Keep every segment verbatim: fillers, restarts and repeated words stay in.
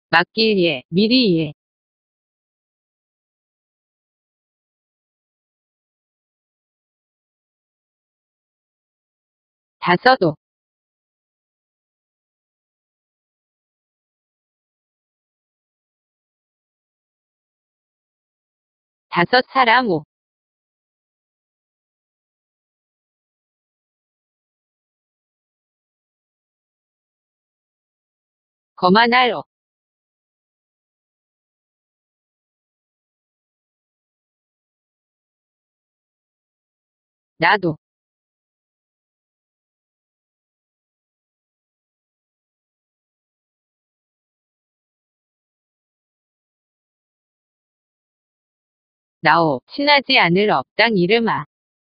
맡길 예, 미리 예. 다서도. 다섯 사람 오. 거만할 어. 나도. 나오, 친하지 않을 업, 땅 이름아.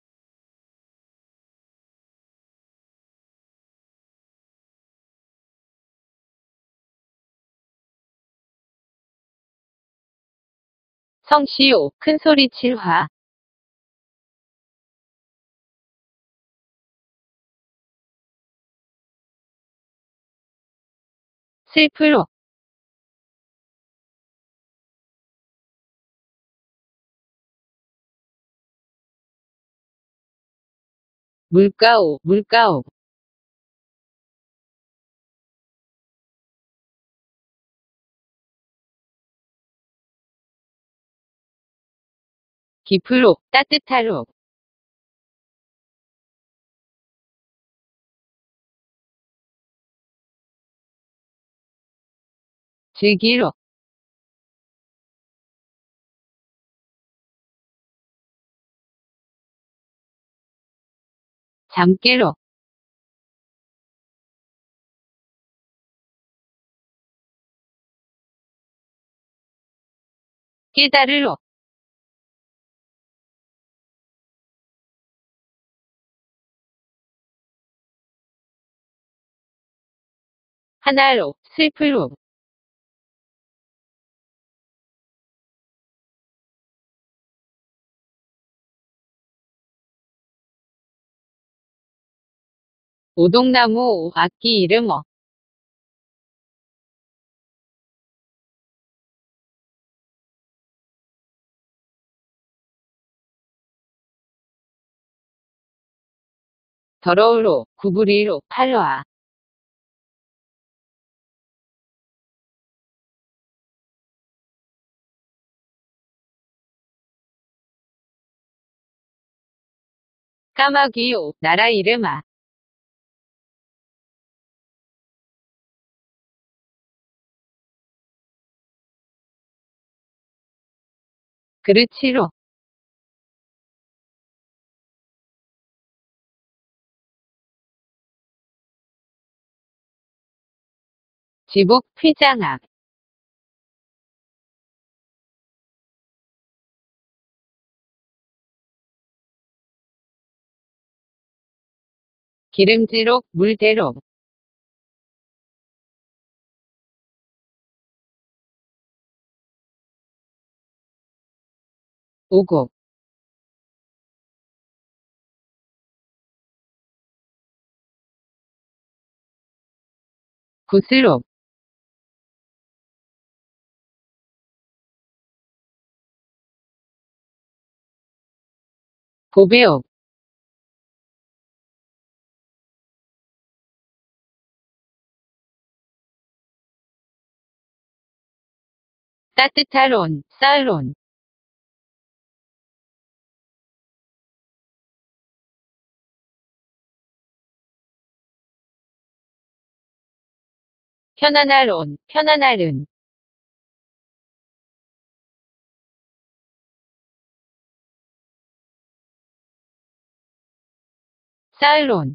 성시오, 큰소리 칠화. 슬프로. 물가오, 물가오. 깊으로, 따뜻하로. 즐기로. 잠깨로. 깨달으로. 하나로, 슬프로. 오동나무 오, 악기 이름 어. 더러우로, 구부리로, 팔로아. 까마귀요, 나라 이름아. 그르치로. 지복, 피장악. 기름지록, 물대록. 오곡. 구스록. 고배옥. 따뜻하론, 쌀론. 편안할온, 편안할은. 쌀론.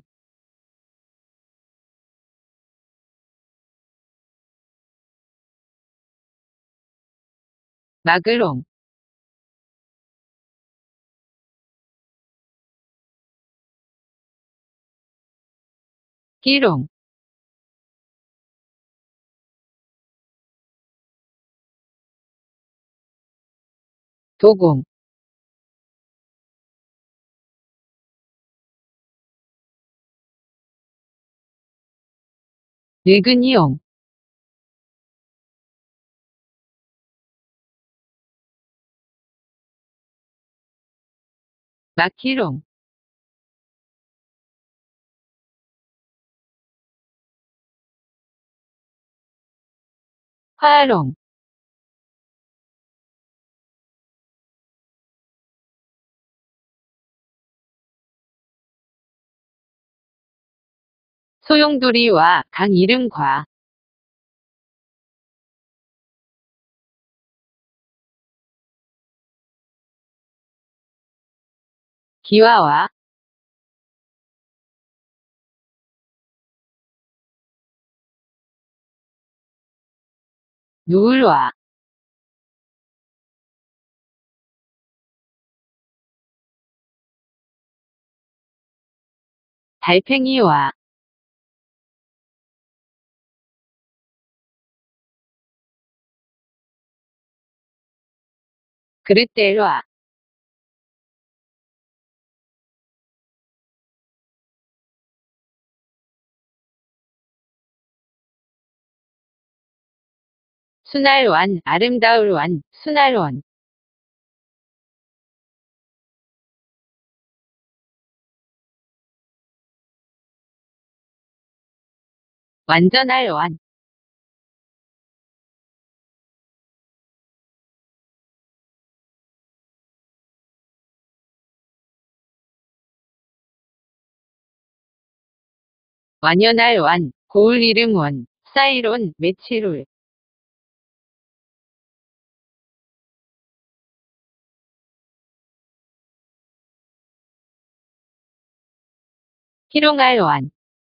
마그롱. 기롱. 도공. 늙은이용. 마키롱, 화롱, 소용돌이와 강 이름 과, 기와와, 누울와, 달팽이와, 그릇대와, 순알완, 아름다울완, 순알원, 완전할완, 완연할완, 고울 이름원, 사이론, 메치룰, 희롱할완,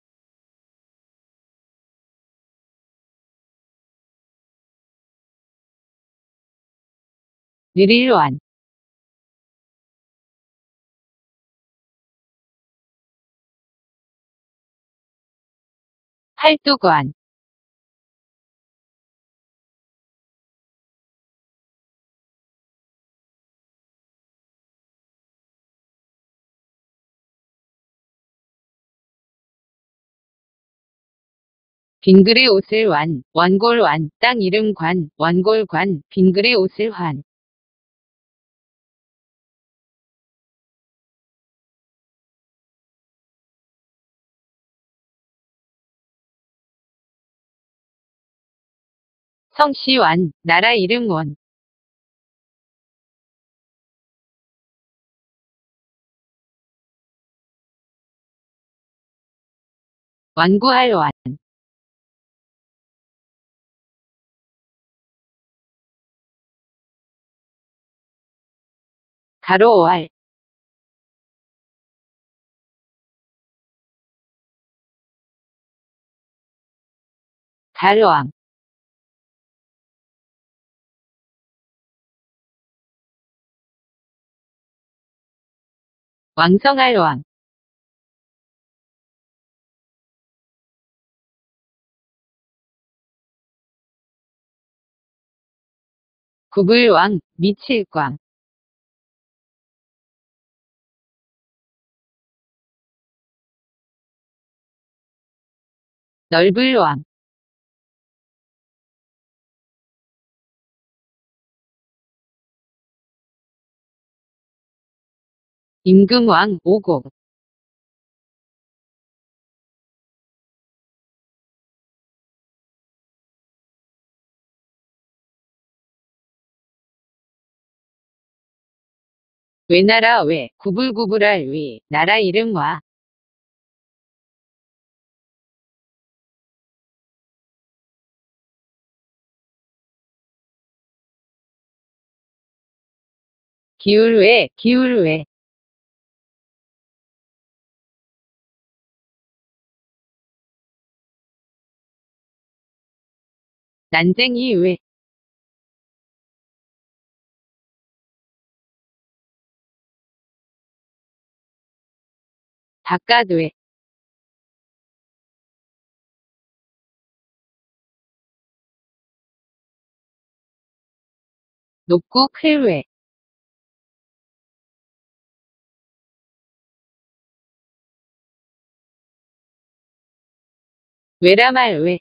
느릴완, 팔뚝완, 빙글의 옷을 완, 원골완, 땅 이름 관, 원골관, 빙글의 옷을 환, 성씨완, 나라 이름 원, 완구할완, 가로오할, 갈왕, 왕성할왕, 구불왕, 미칠광, 넓을왕, 임금왕, 오곡, 외나라 외, 구불구불할 위, 나라 이름 와, 기울외, 기울외, 난쟁이 외, 닭갓외, 녹구 클외, 외라말외,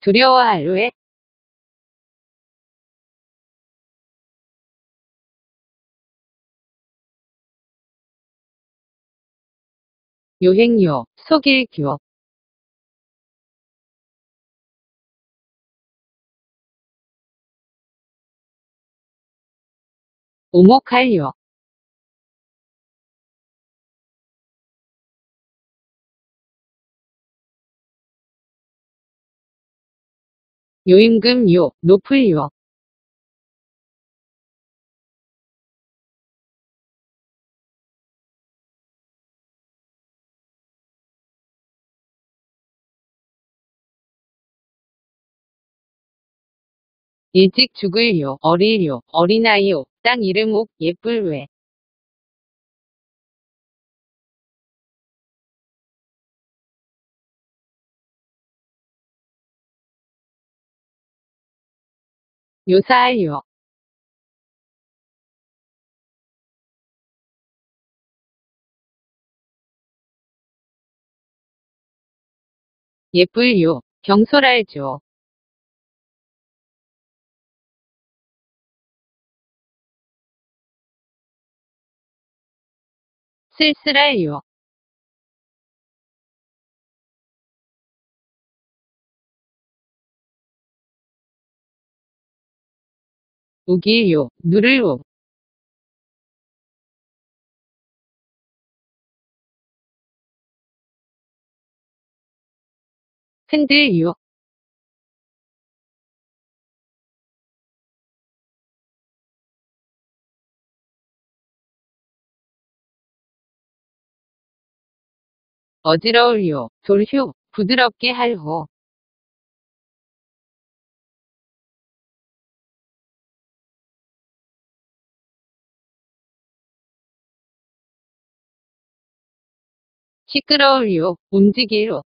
두려워할 왜? 요행요, 속일교. 오목할요. 요임금요, 높을요. 일찍 죽을요, 어릴요, 어린아이요. 땅 이름 옥, 예쁠 왜? 요사할요. 예쁠요, 경솔할죠. 쓸쓸할요. 우길요, 누를 옥. 흔들요. 어지러울요, 돌효, 부드럽게 할호. 시끄러울요, 움직일호.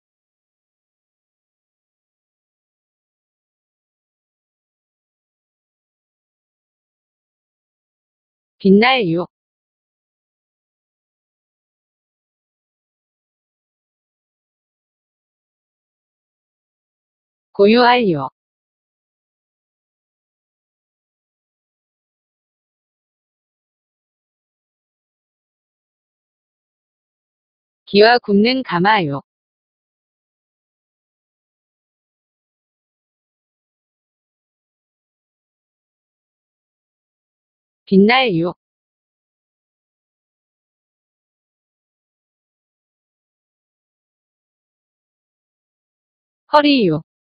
빛날요. 고요할요. 기와 굽는 가마요. 빛날요. 허리요.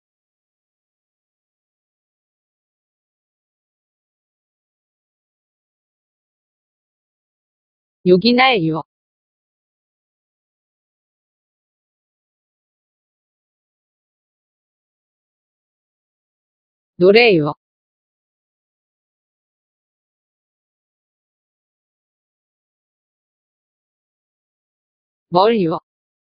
요긴할요. 노래요. 멀요.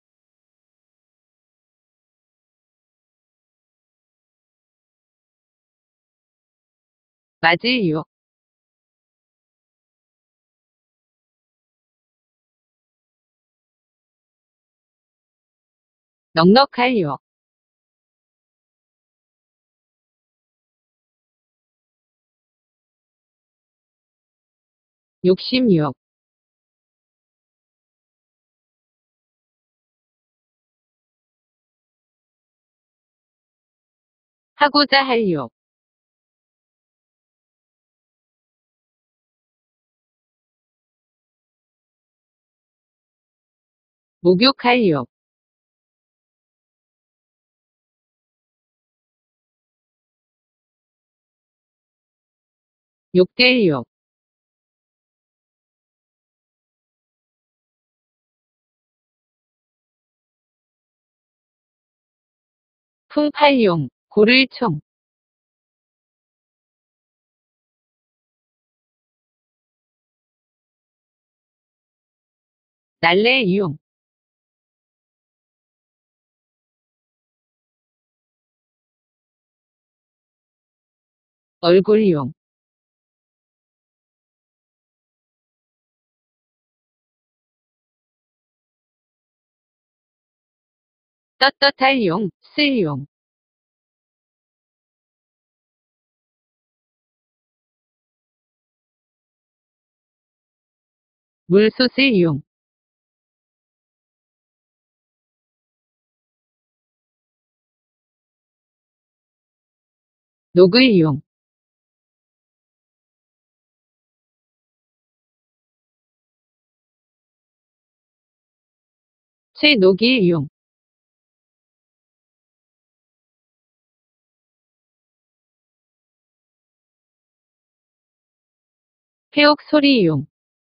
맞을요. 넉넉할요. 욕심요. 하고자 할요. 목욕할요. 욕될요. 품팔용, 고를총. 날래이용. 얼굴용. 떳떳할용, 쓸용. 물소슬 용. 녹을 용. 쇠녹일 용. 폐옥 소리 용.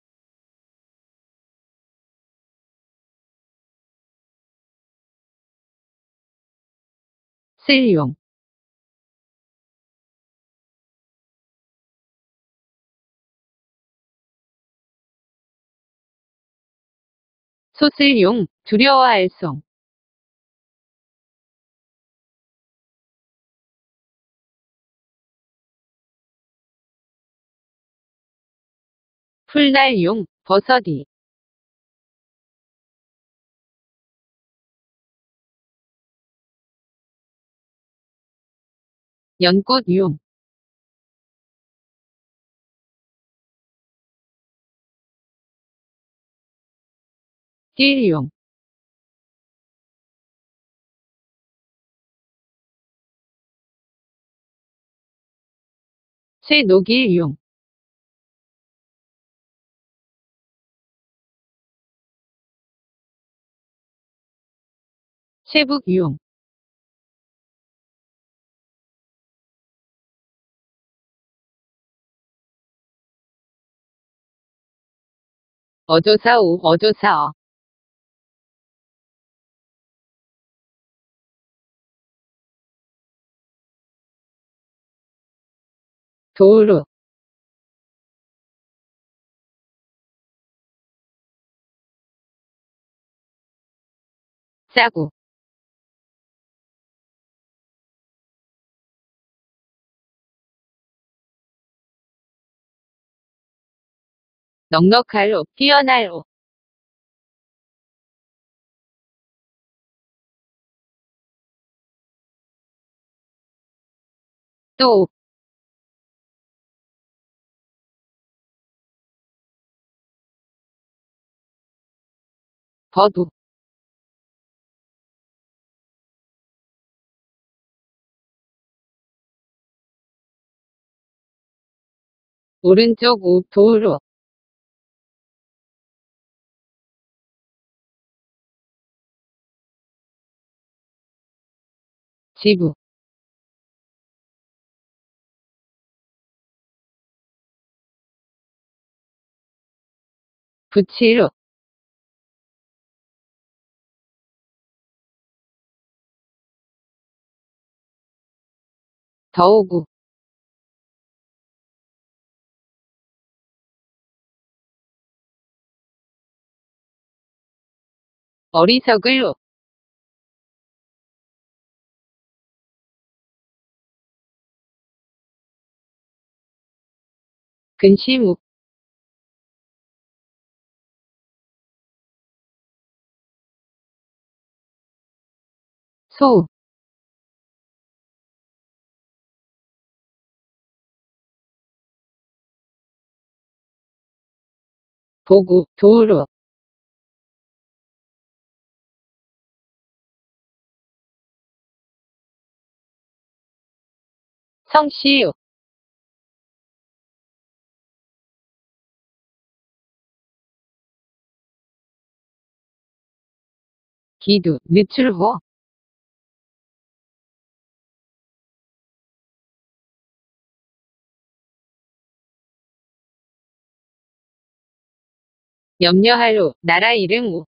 쓸 용. 소슬 용. 두려워할 송. 풀날 용. 버섯이. 연꽃 용. 딜 용. 쇠녹일 용. 쇠북 용. 어조사오. 어조사어. 도루. 짜구. 넉넉할로. 뛰어날로. 또. 버두. 오른쪽 우. 도루. 지부. 부치루. 더오구. 어리석을로. 근시무. 소. 보구. 도루. 성시우. 기두. 늦출호. 염려할로. 나라 이름 우.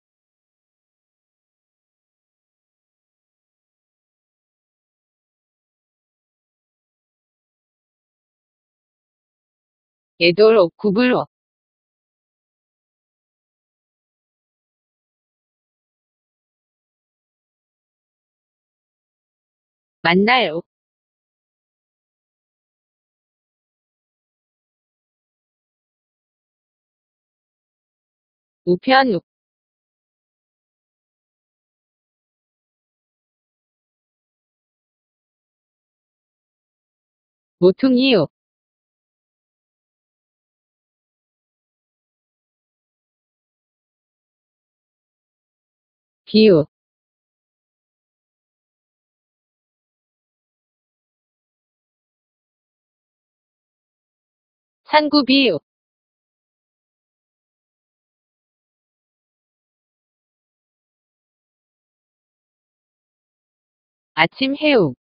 예도로. 구불호. 만나요. 우편우. 모퉁이요. 비유. 산구 비유. 아침 해욱.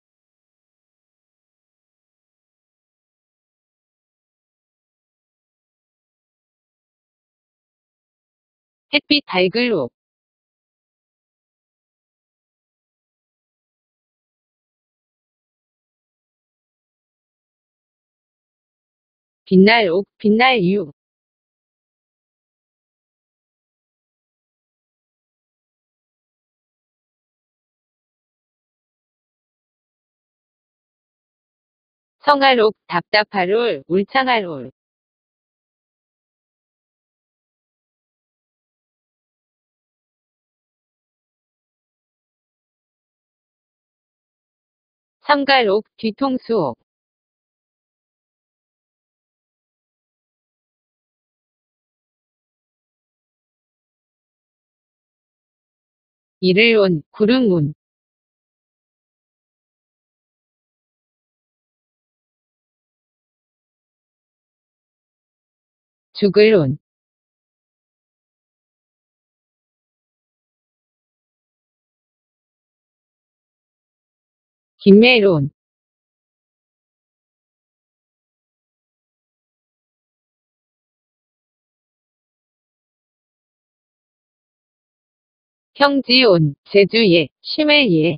햇빛 발글록. 빛날 옥, 빛날 유. 성할 옥, 답답할 올, 울창할 올. 삼갈 옥, 뒤통수 옥. 이를 온, 구름 운. 죽을 온. 김멜온. 형지온, 제주예, 쉬멜예.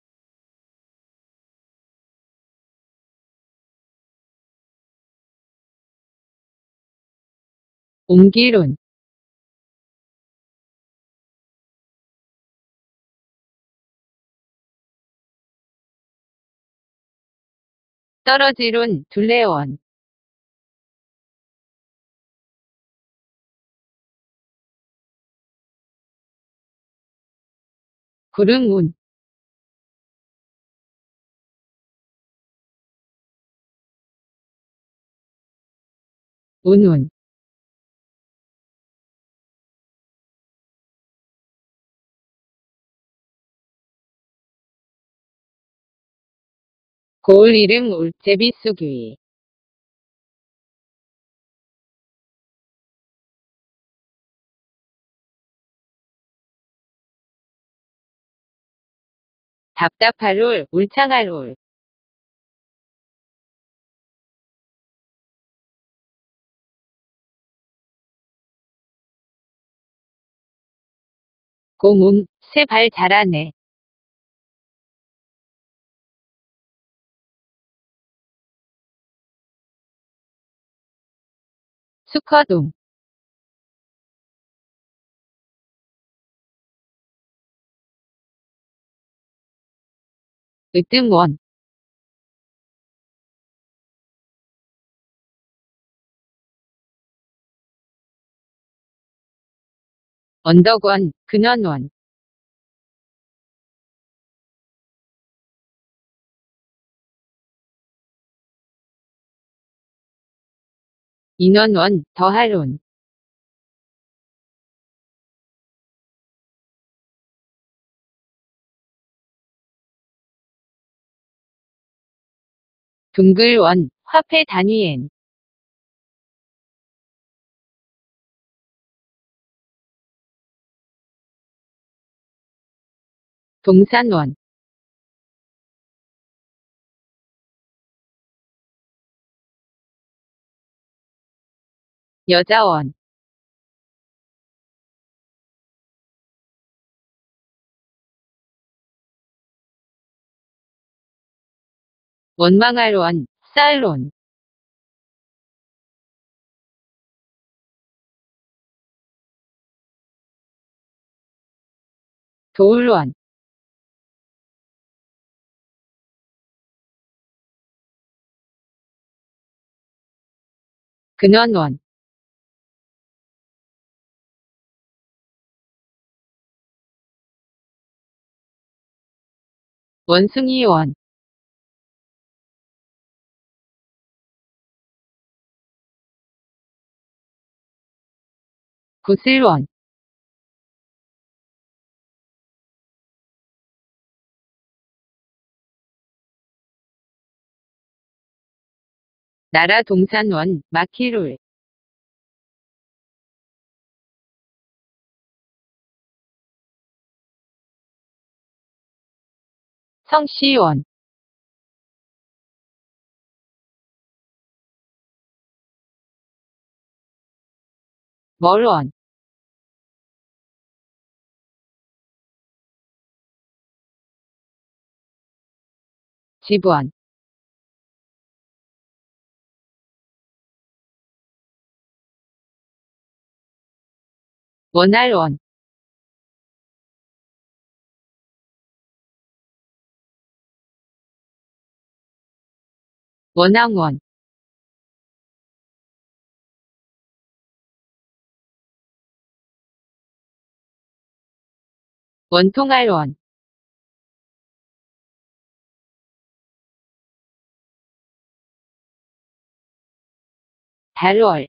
옮기론. 떨어지론, 둘레원. 구름 운. 운운. 고을 이름 울, 제비수귀. 답답할 올, 울창할 올. 고문, 새 발 자라네. 수커동. 으뜸원. 언덕원, 근원원. 인원원, 더할 온. 둥글원, 화폐 단위엔. 동산원. 여자원. 원망할 원, 쌀론. 도울원. 근원원. 원숭이원. 구슬원. 나라 동산원, 마키룰. 성시원. 멀원. 집원. 원할원. 원앙원. 원통할원. 달월.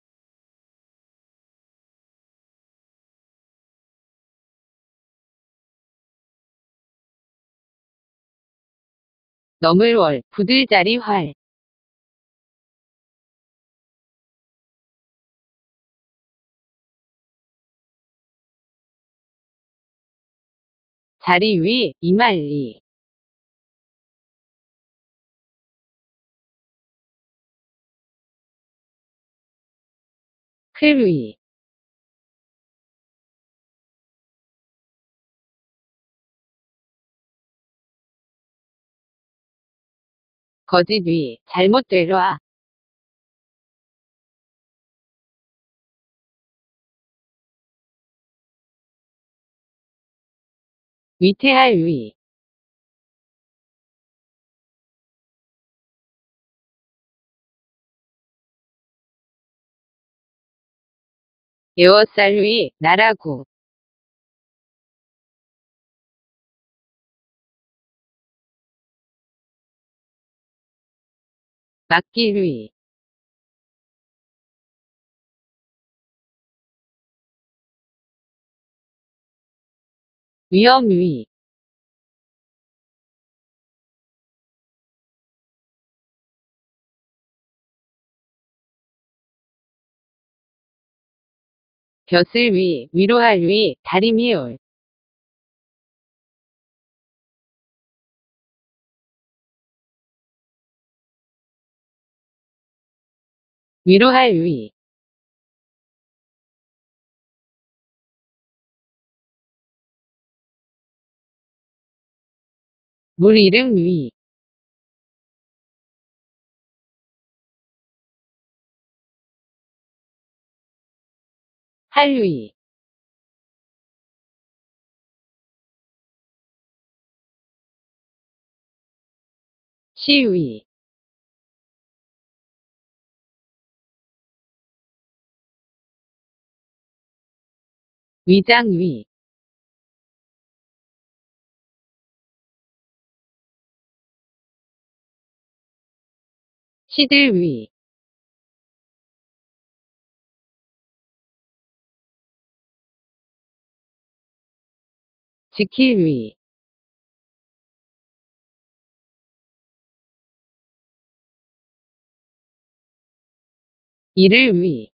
너물월, 부들자리 활. 자리위, 이말리. 클위. 거짓위, 잘못되라. 위태할위. 에워쌀위, 나라구. 막길위. 위험위. 벼슬위, 위로할위, 다리미올. 위로할위. 물 이름 위. 할위. 시위. 위장위. 시들위. 지킬위. 이를위.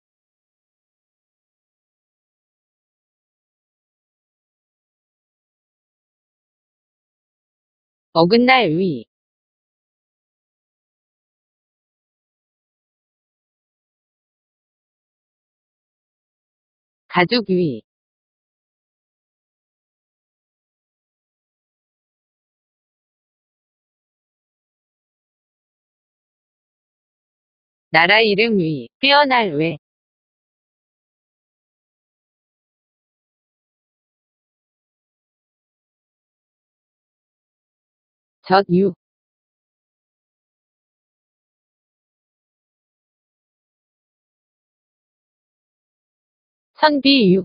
어긋날위. 가죽위. 나라 이름 위, 빼어날 외. 젖유. 선비유.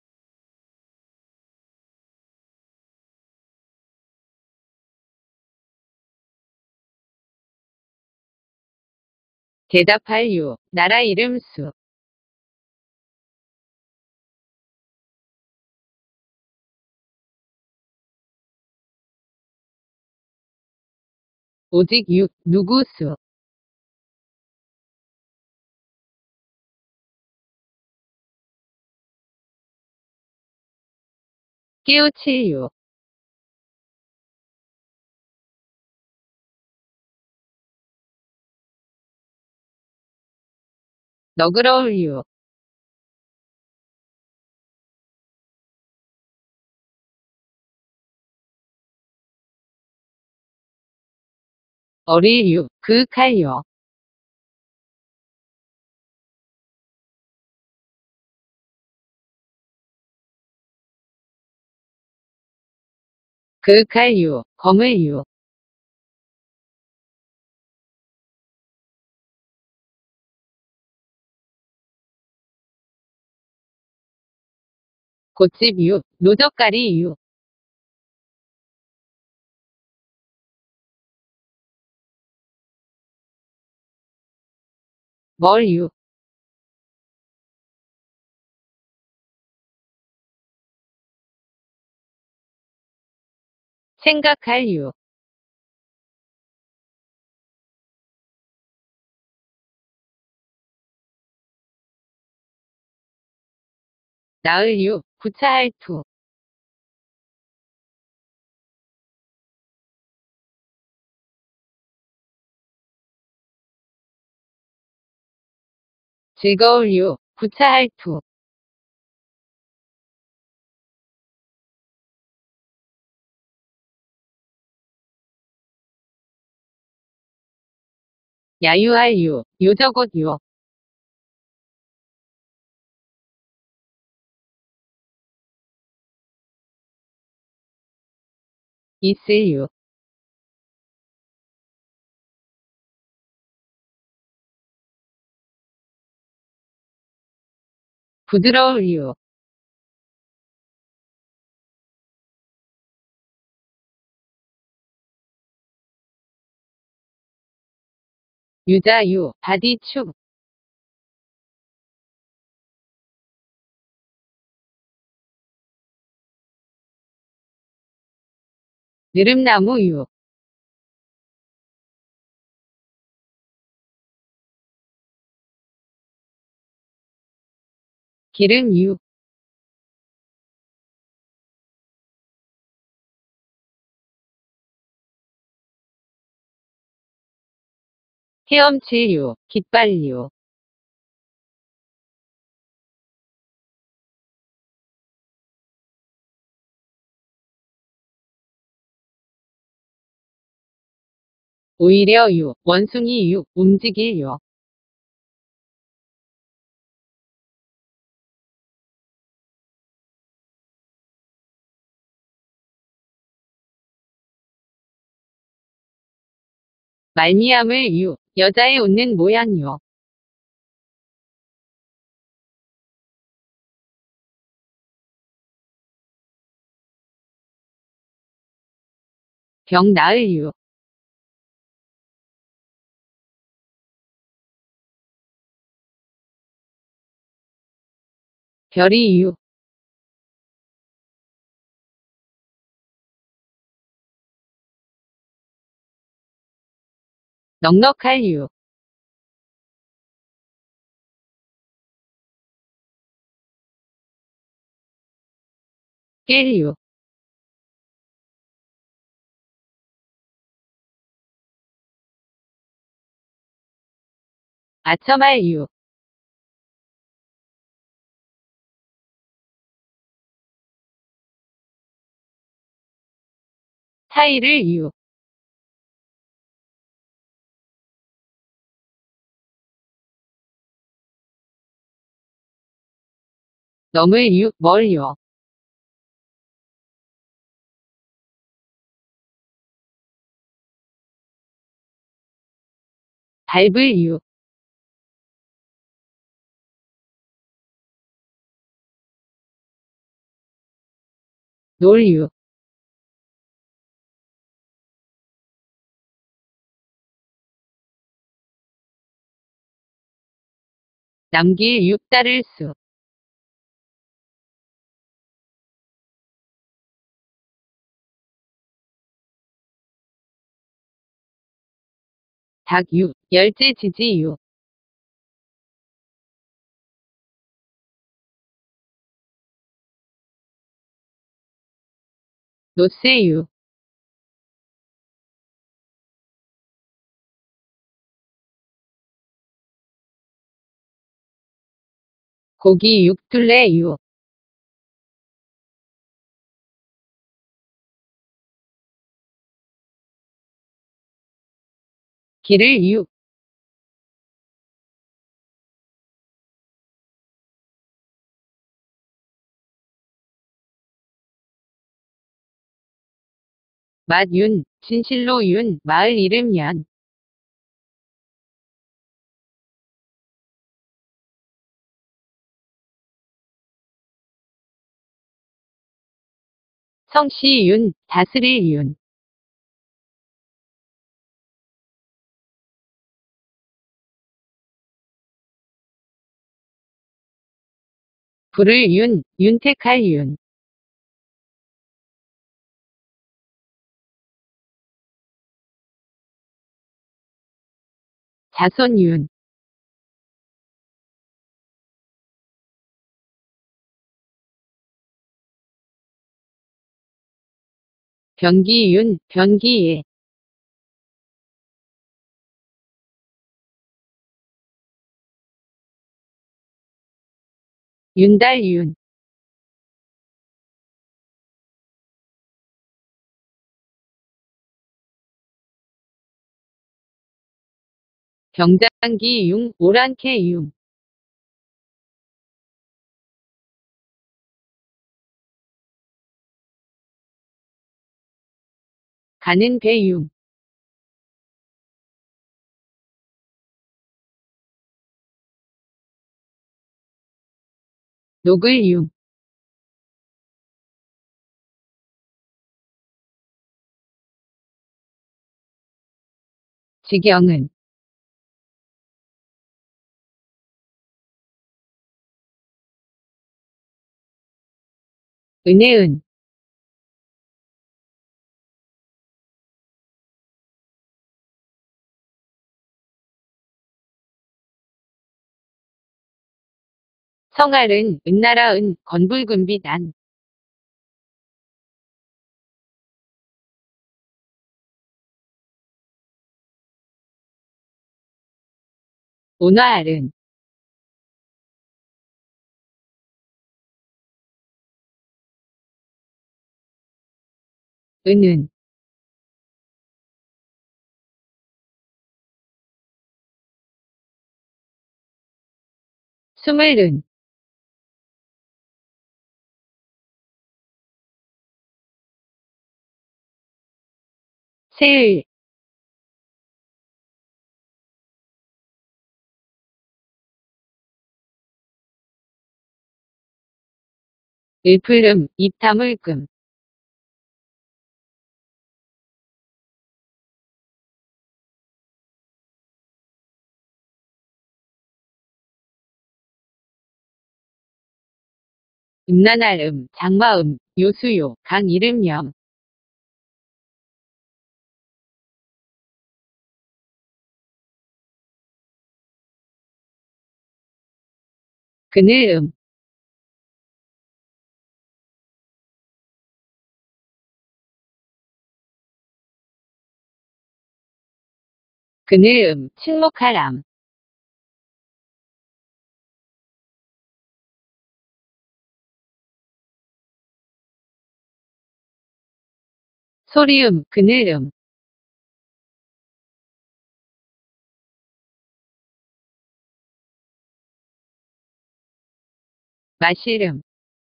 대답할유, 나라 이름 수. 오직 유, 누구수. 깨우칠유. 너그러울유. 어릴유. 그윽할요. 그윽할유. 검을유. 곶집유. 노젓가리유. 뭘유. 생각할유. 나을유. 구차할투. 즐거울유. 구차할투. 야유할유. 요저곶유. 있을유. 부드러울유. 유자유. 바디축. 느릅나무유. 기름유. 헤엄칠유. 깃발유. 오히려유. 원숭이유. 움직일유. 말미암을유. 여자의 웃는 모양유. 병 나을유. 별이유. 넉넉할유. 깰유. 아첨할유. 타이를유. 넘을유. 멀요. 밟을유. 놀유. 남길유. 따를수. 닭유. 열재지지유. 노세유 고기 육둘레유 기를 유 맛윤 진실로 윤 마을 이름 연 성씨 윤 다스릴 윤 부를 윤 윤택할 윤 자손 윤 변기 윤 변기예 윤달 윤 병장기 융 오랑캐 융 가는 배 융 녹을 융 지경은 은혜은 성알은 은나라은 건불금빛 안 온화알은 은은 수물은 세을 을풀음 입다물금 음란알음 장마음 요수요 강 이름 염 그늘음 그늘음 침묵할암 소리음 그늘음 마시름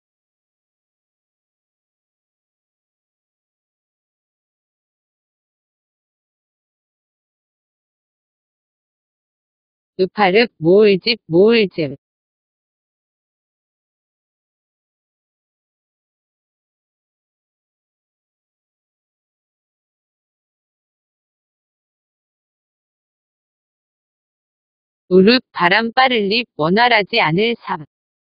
으파릅 모을집 모을즙 우릅 바람 빠를 립 원활하지 않을 삶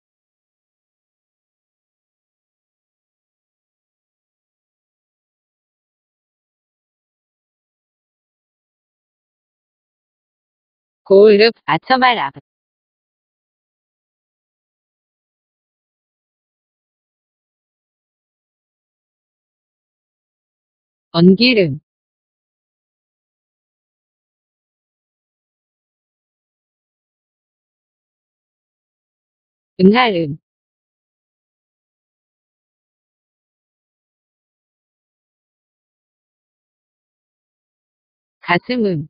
고을읍 아첨할 앞 언기름, 응할음, 가슴음,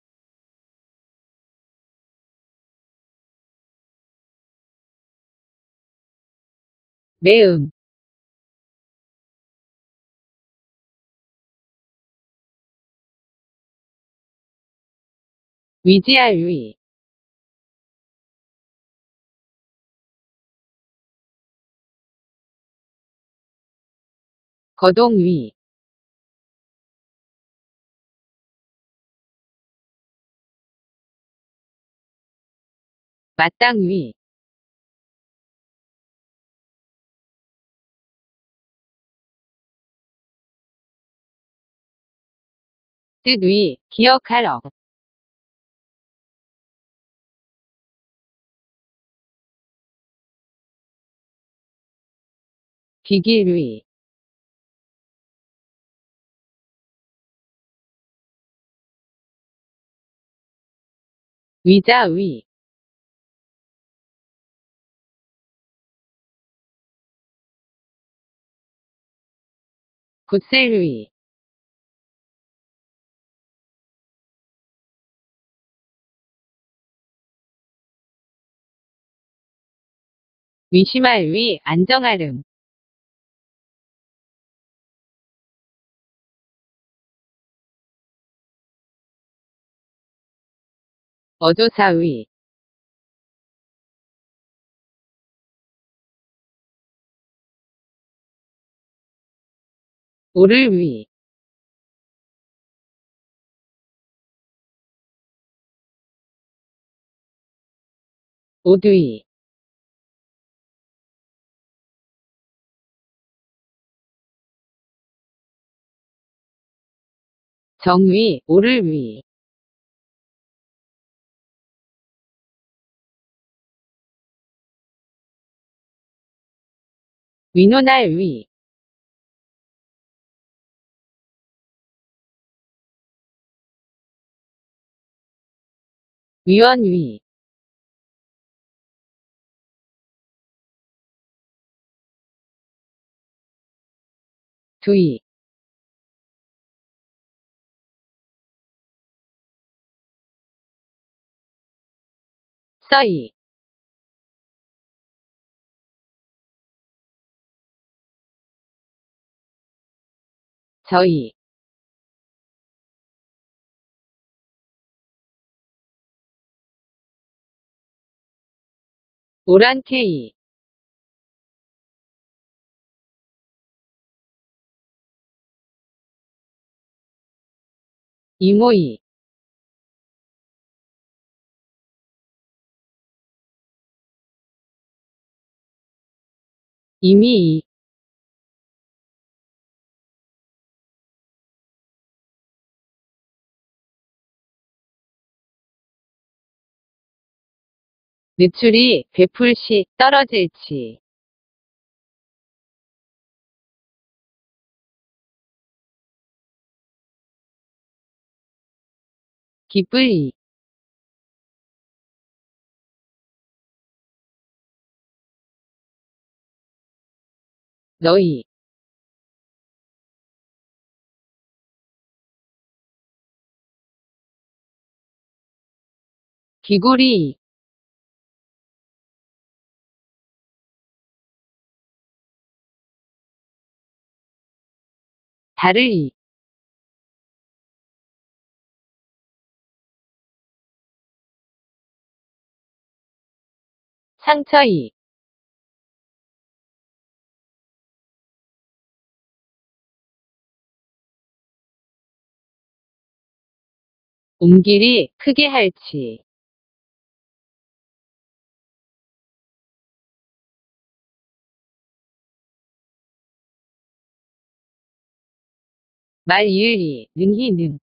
매음, 위지할 위, 거동 위, 마땅 위, 뜻 위, 기억하러, 비길 위, 위자 위, 굳셀 위, 위심할 위, 안정하름, 어조사 위, 오를 위, 오두이, 정위, 오를 위, 위논할 위, 위원 위, 두이, 써이, 저이, 오란케이, 이모이, 이미이, 늦출이, 베풀시, 떨어질치, 기쁘이, 너희, 기고리, 다르이, 상처이, 옮길이, 크게 할치, 말 이을이, 능히 능,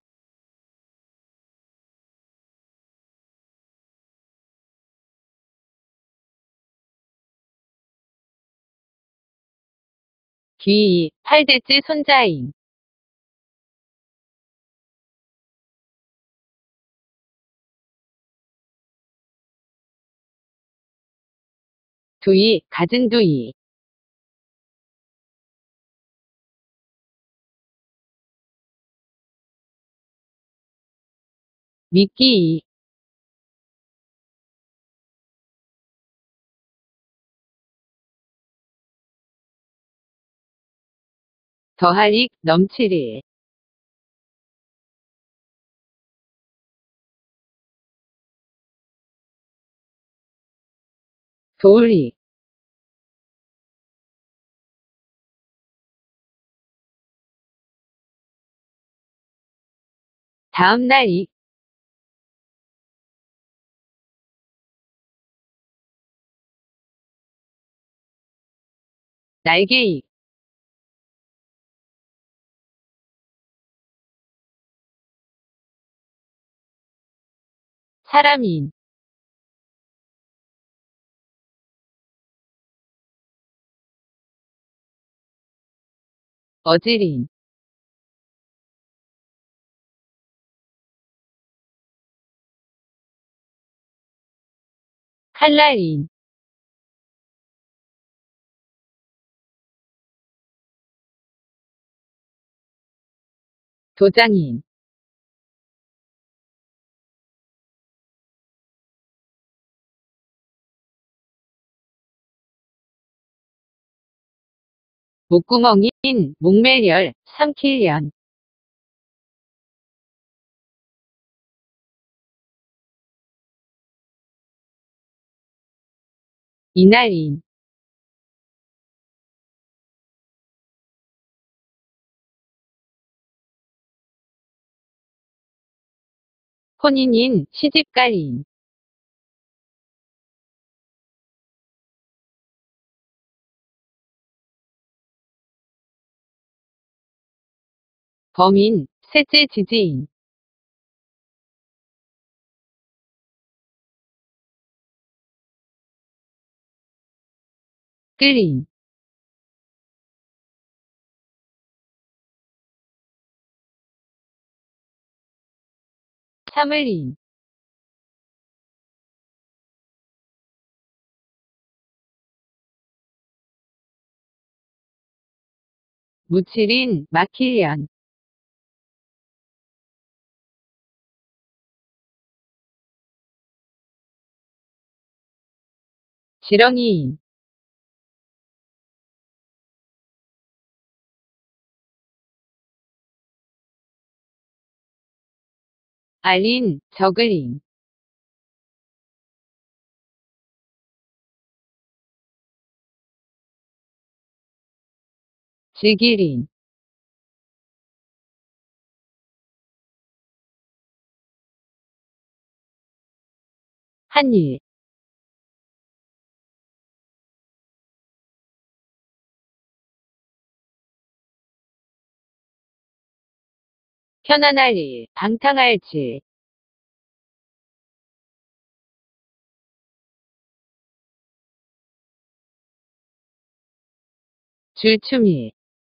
귀이, 팔대째 손자임, 두이, 갖은 두이. 미끼이. 더하릭, 넘치릴. 도우릭. 다음날이. 날개익. 사람인. 어지린. 칼날인. 도장인. 목구멍인, 목매열, 삼킬년. 이날인. 혼인인, 시집갈인. 범인, 셋째 지지인. 끓인. 참을인. 무칠인, 막힐년. 지렁이인. 알인, 저글인. 즐길인. 한일. 편안할 일, 방탕할 질. 줄춤일.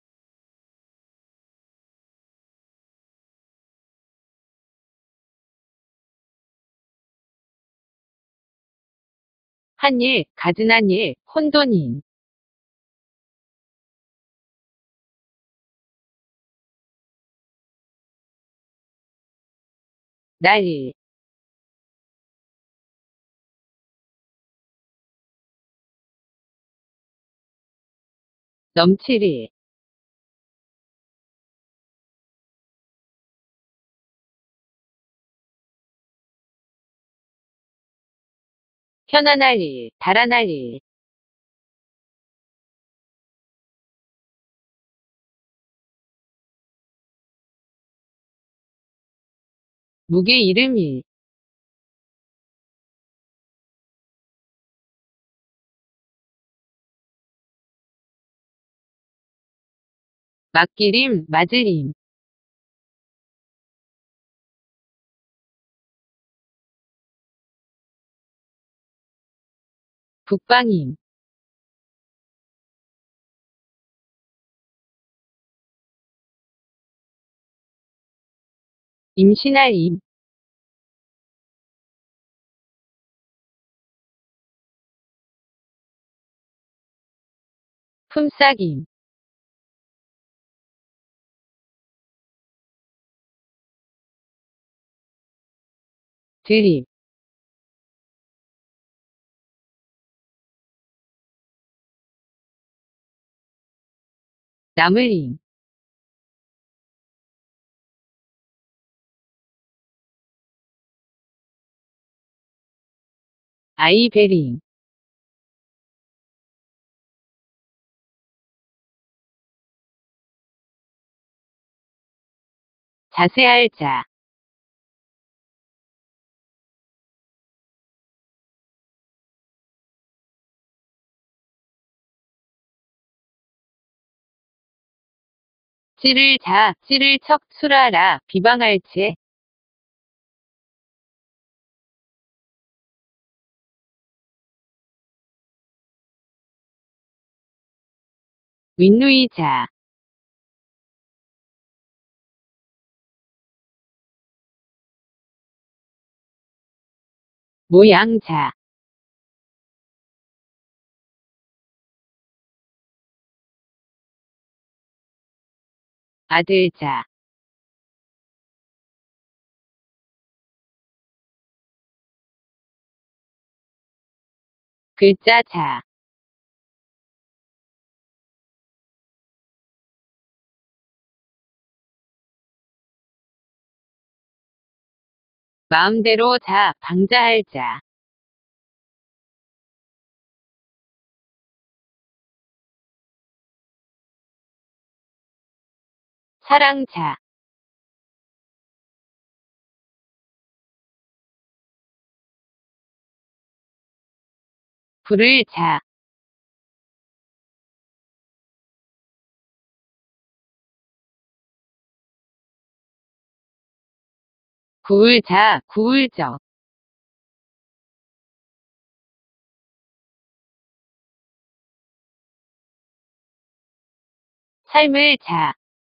한일, 가증한 일, 혼돈인. 날일. 넘칠일. 편안할 일, 달아날 일. 무게 이름일. 맞기림, 맞으림. 북방임. 임신할 임. 품삯임. 드립. 나물임. 아이베리임. 자세할 자. 찌를 자, 찌를 척, 술하라, 비방할 체. 윗누이 자. 모양 자. 아들 자. 글자 자. 마음대로 자, 방자할 자. 사랑 자. 부를 자. 구울 자, 구울 적. 삶을 자.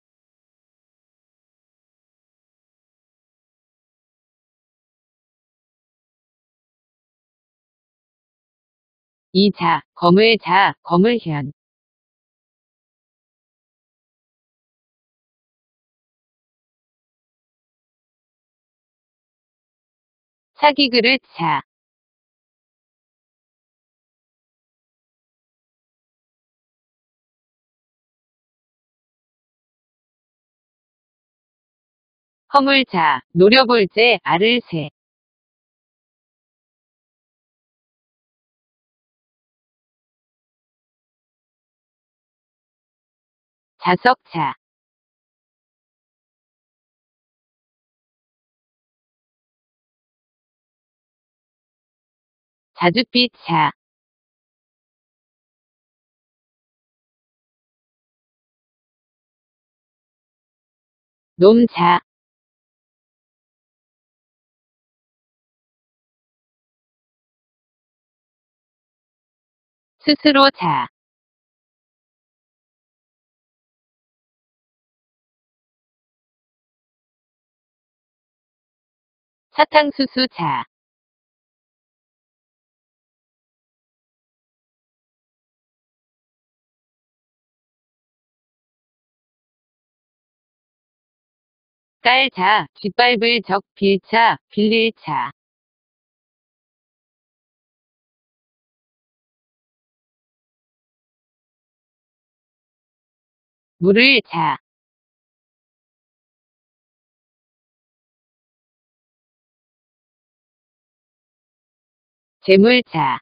이 자, 검을 자, 검을현. 사기 그릇 자. 허물 자, 노려볼 제, 알을 새. 자석 자. 자줏빛 자. 놈 자. 스스로 자. 사탕수수 자. 깔 자, 뒷밟을 적, 빌 자, 빌릴 자. 물을 자. 재물 자.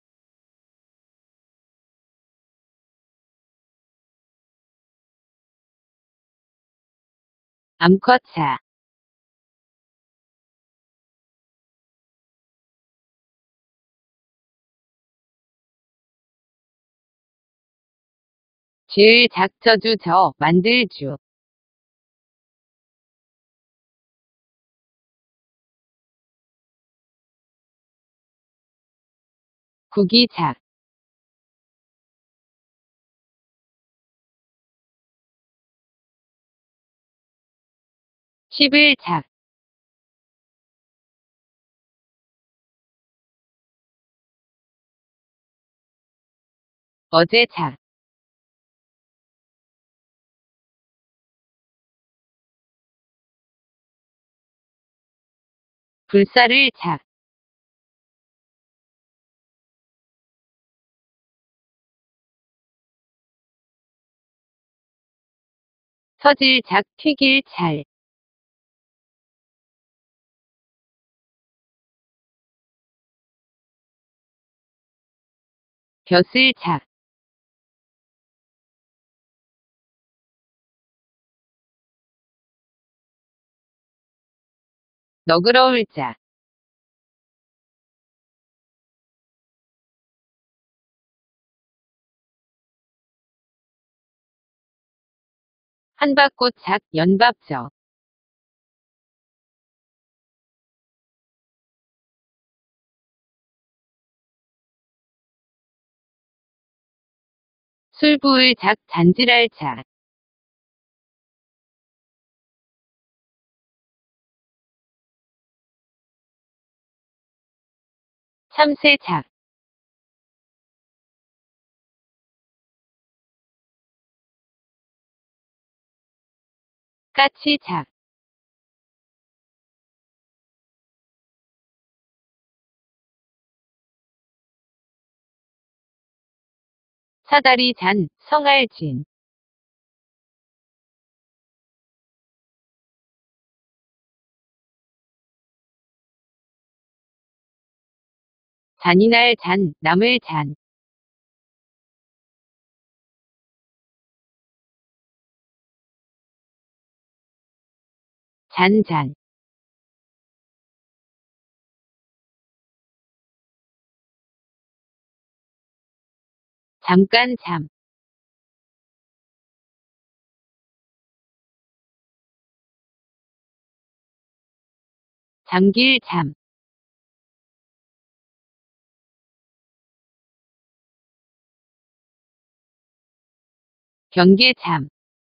암컷 자. 지을 작, 저주 저, 만들 주. 국이 작. 십을 작. 어제 작. 불사를 작. 서질 작 튀길 잘. 벼슬 작. 너그러울 작. 한밭꽃 작 연밥적. 술부을 작 잔질할 작. 참새 작. 까치 작. 사다리 잔 성알진. 잔인할 잔 남을 잔. 잔잔. 잠깐 잠. 잠길 잠. 경계 잠.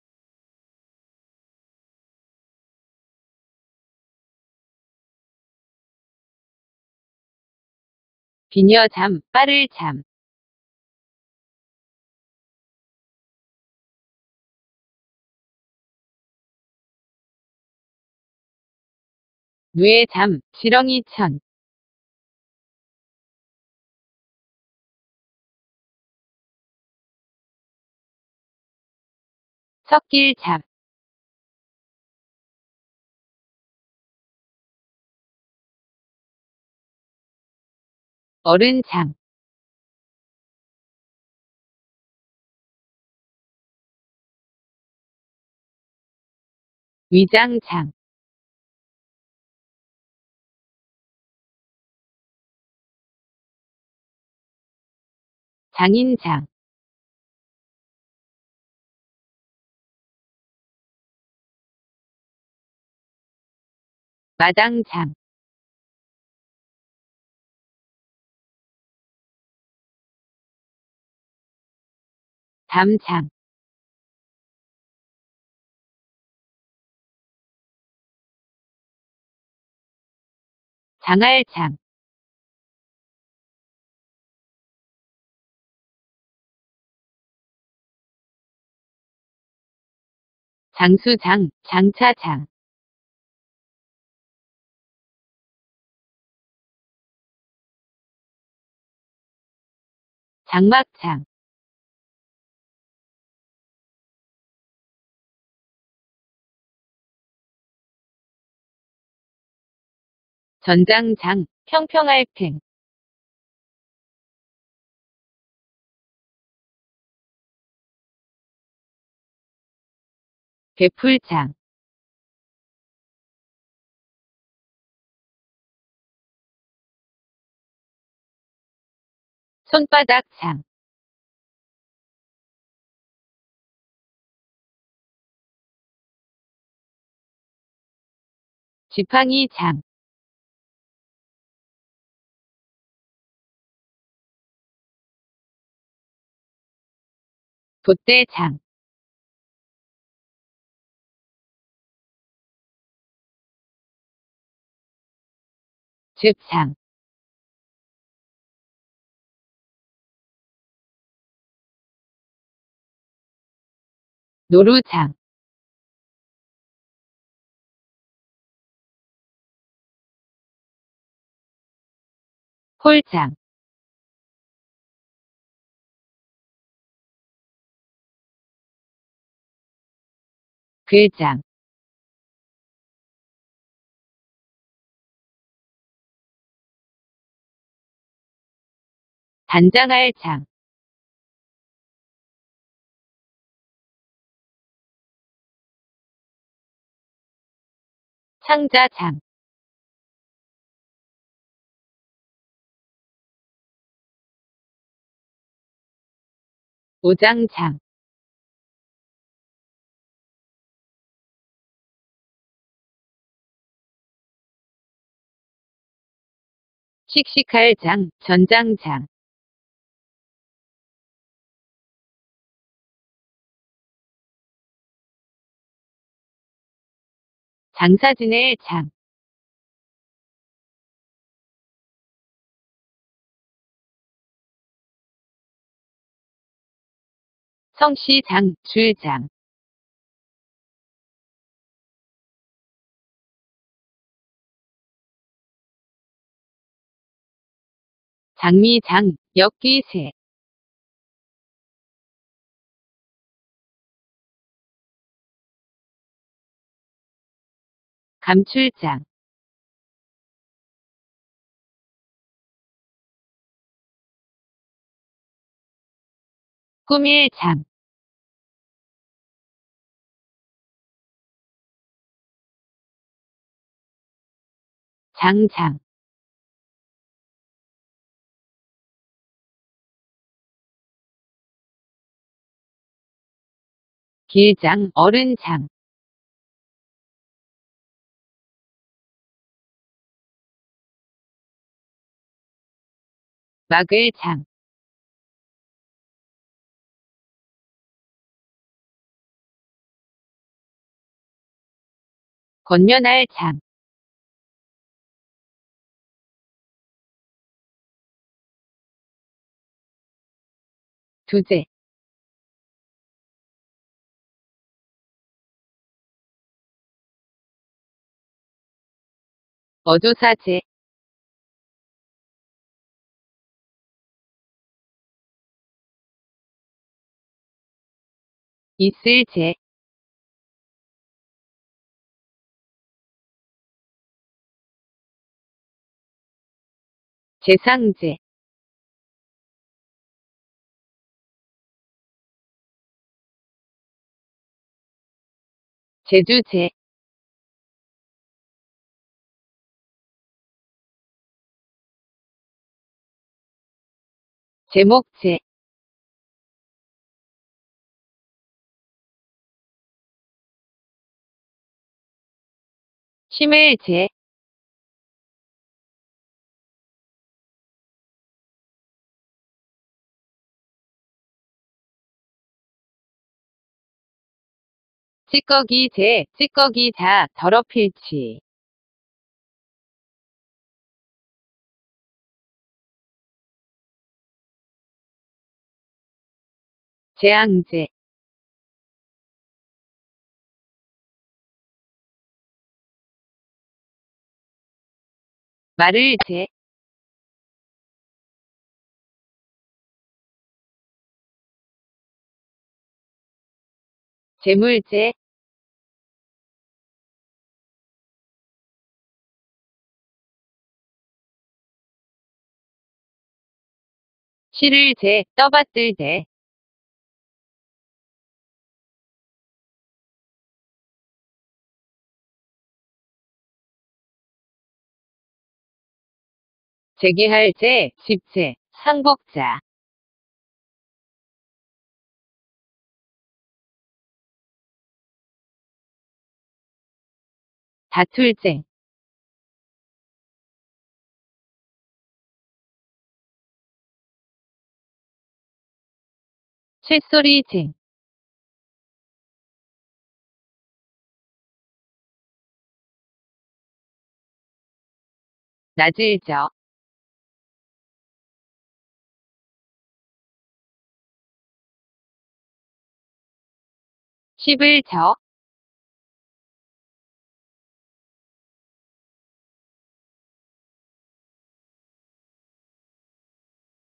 비녀 잠 빠를 잠. 누에 잠 지렁이 천. 섞일 잡. 어른 장. 위장 장. 장인 장. 마당 장. 담장. 장할 장. 장수장 장차장. 장막장. 전장장 평평할팽. 배풀장. 손바닥 장. 지팡이 장. 돛대 장. 즙장. 노루장. 홀장, 글장, 단장할 장, 창자장, 오장장, 씩씩할 장, 전장장, 장사 지낼 장, 성시장, 줄장, 장미장, 엽기새, 감출장, 꾸밀장, 장장, 길장, 어른장, 막을장, 권면할 장, 두제, 어조사제, 있을제, 제상제, 제주제, 제목제, 심을제, 찌꺼기제, 찌꺼기자, 더럽힐치, 제앙제, 마를제, 재물제, 실을제, 떠받들제, 제기할제, 집제, 상복자, 다툴쟁, 쇳소리쟁, 낮을저, 십을저,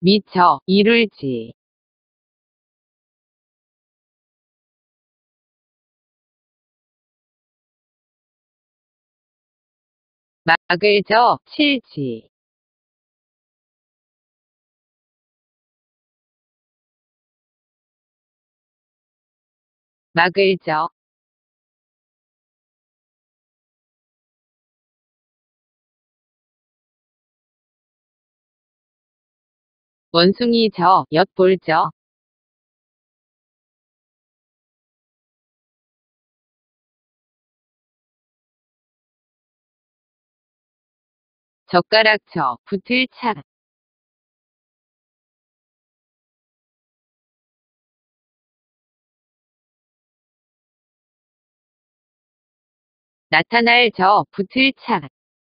미처, 이룰지. 막을 저, 칠지. 막을 저. 원숭이 저, 엿볼 저. 젓가락 저, 붙을 차. 나타날 저, 붙을 차.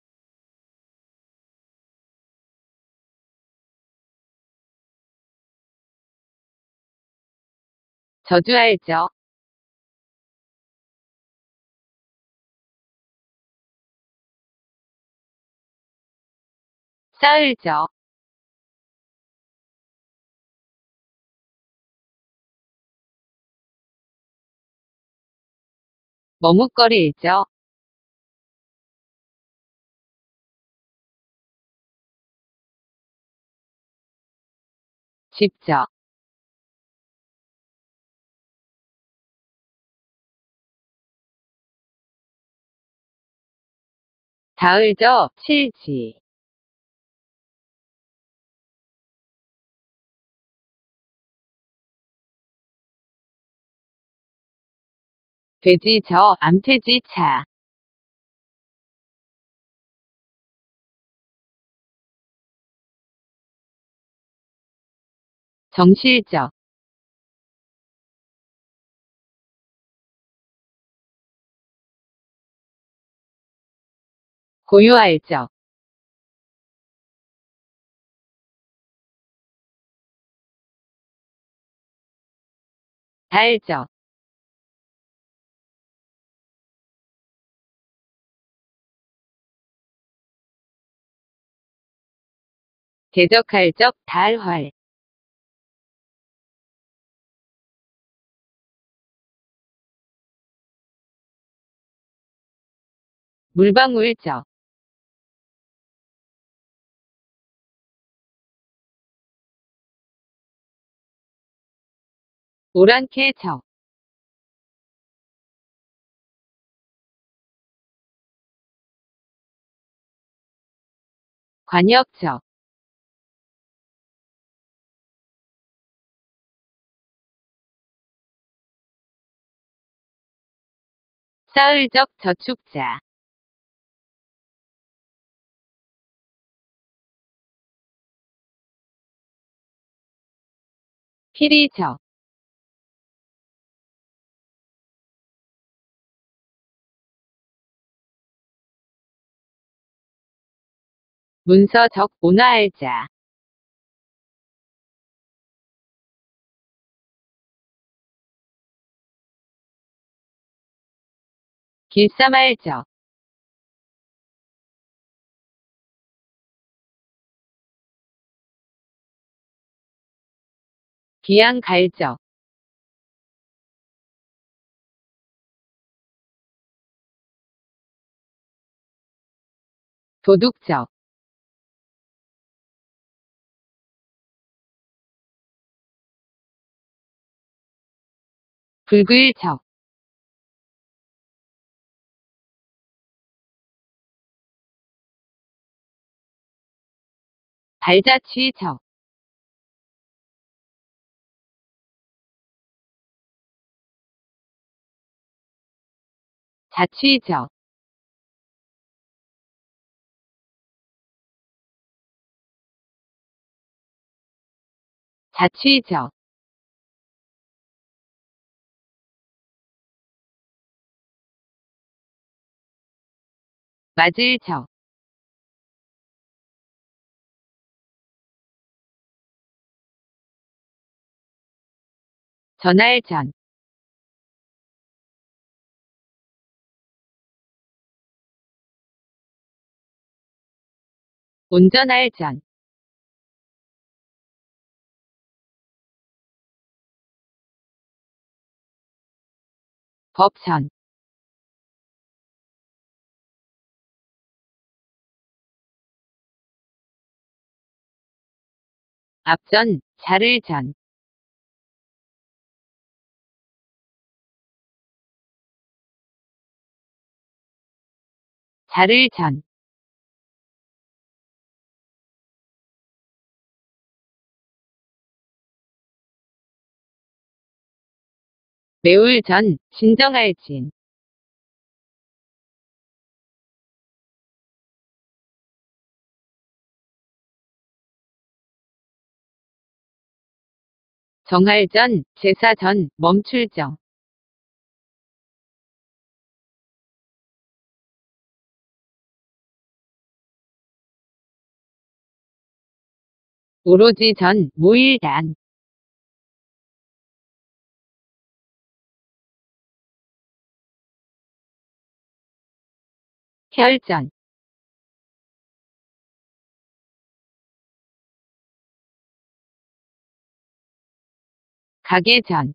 저주할 저. 쌓을 저. 머뭇거릴 저. 집 저. 닿을 저, 칠지. 돼지 저, 암돼지 차. 정실적. 고유할 적. 달 적. 대적할 적, 달활. 물방울 적. 오랑캐 적. 관역 적. 쌓을 적, 저축자. 피리 적. 문서 적, 온화할 자. 길쌈할 적. 기양 갈 적. 도둑 적. 붉을 적. 발자취 적. 자취 적. 자취 적. 맞을 적. 전할 전. 운전할 전. 법전, 앞전, 자를 전, 자를 전, 매울 전, 진정할 진, 정할 전, 제사 전, 멈출 정, 오로지 전, 무일단, 혈전, 가계전,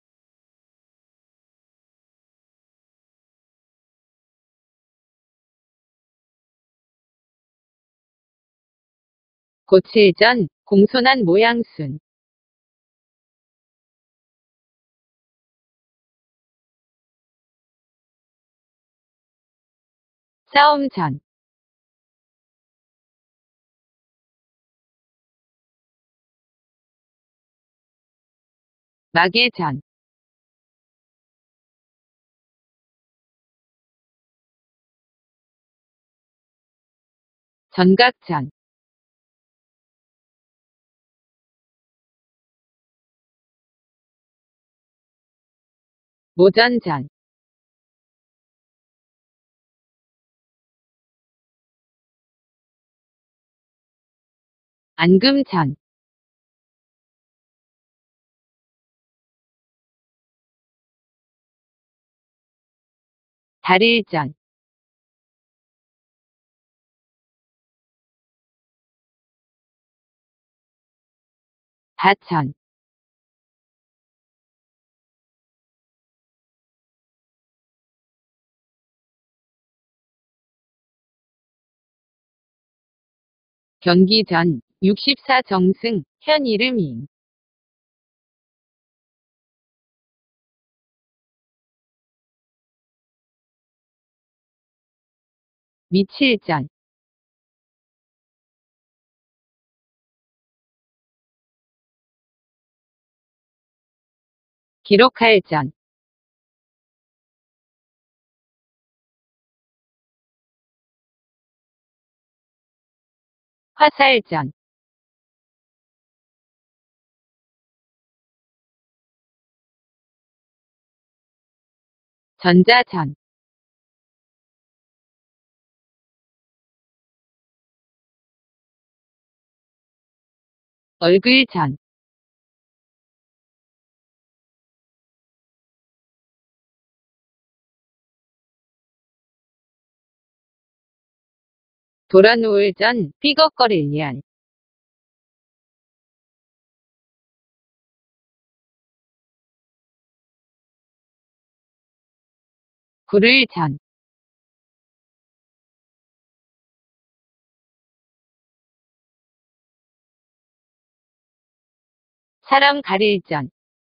고칠 전, 공손한 모양순, 싸움 전, 마개 전, 전각 전, 모전 전, 안금 전, 달일 전, 다천, 경기 전, 육십사 정승, 현 이름인, 미칠 전, 기록할 전, 화살 전, 전자 전, 얼굴 전, 돌아누울 전, 삐걱거릴 년, 굴을 전, 사람 가릴 전,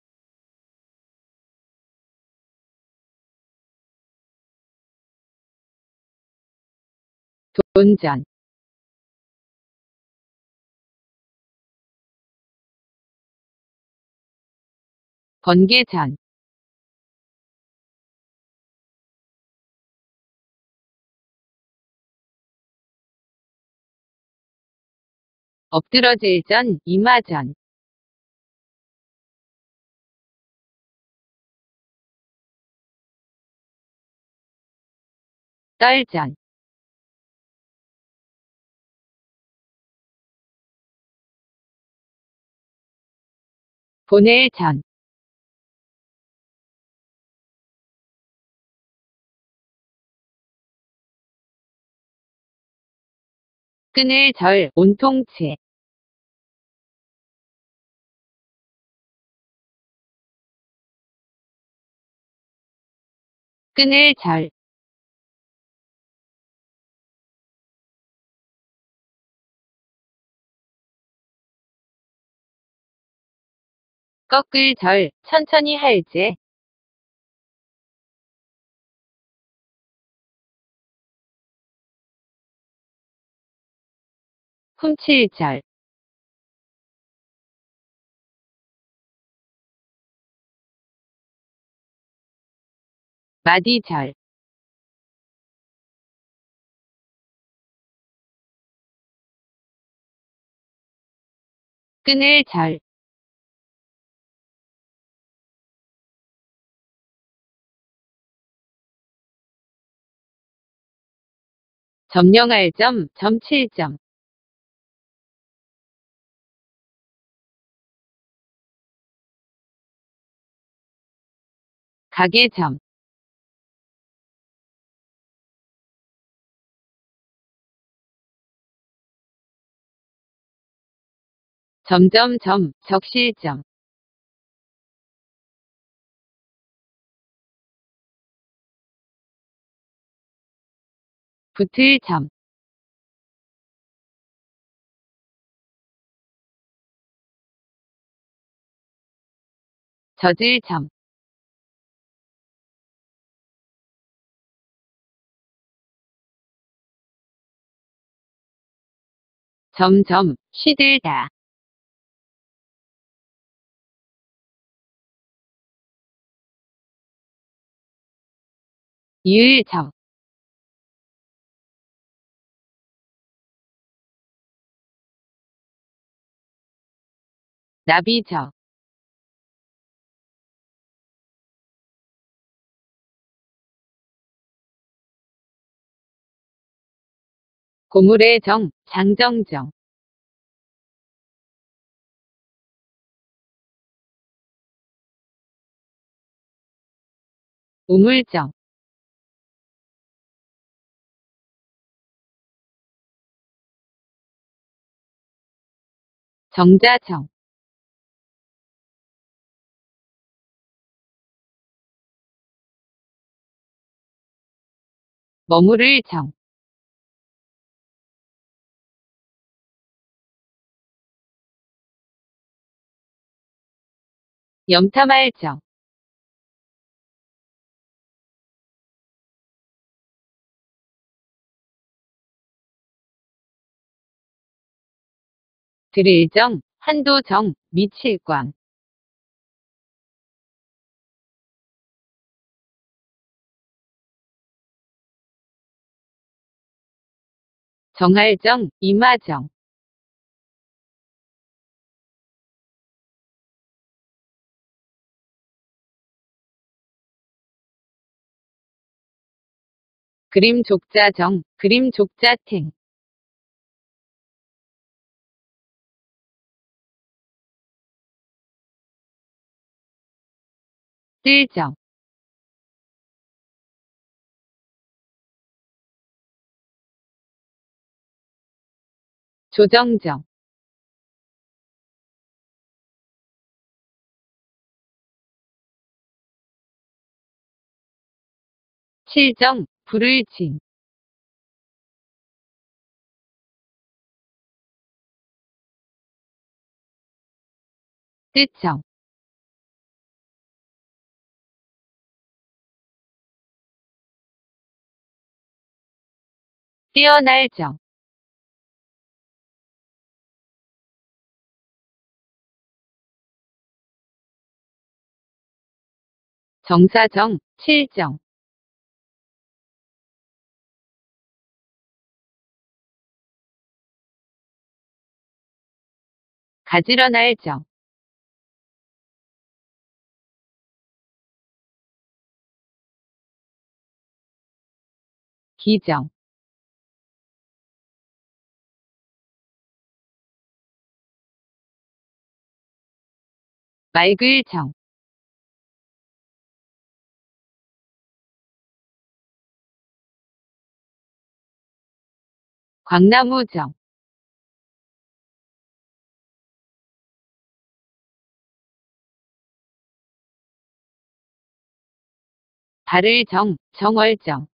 돈 전, 번개 전, 엎드러질 전, 이마 전, 떨 전, 보낼 전, 끈을 절, 온통채, 끈을 절, 꺾을 절, 천천히 할제, 훔칠 절, 마디절, 끈을 절, 점령할 점, 점칠 점, 가게점, 점점점, 적실점, 붙을 점, 젖을 점, 점점, 시들다, 이을점, 나비적, 고물의 정, 장정정, 우물정, 정자정, 머무를 정, 염탐할 정, 들을 정, 한도정, 미칠광, 정할 정, 이마정, 그림 족자정, 그림 족자탱, 뜰정, 조정정, 칠정, 불을 진, 뜻정, 뛰어날 정, 정사정, 칠정, 가지런할 정, 기정, 맑을 정, 광나무정, 발을 정, 정월정.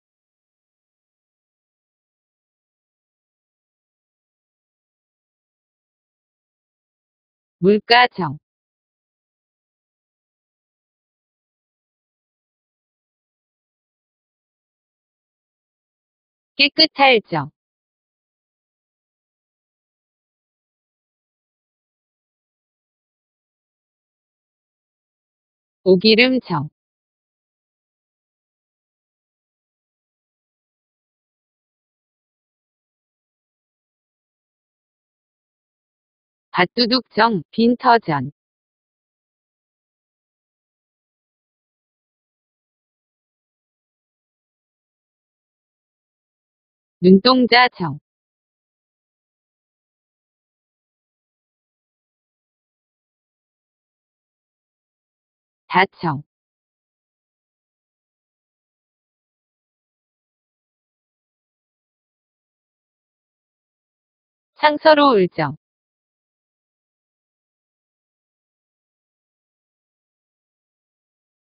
물가정. 깨끗할 정. 오기름 정. 밭두둑 정, 빈터전. 눈동자 정. 다청. 상서로울 정.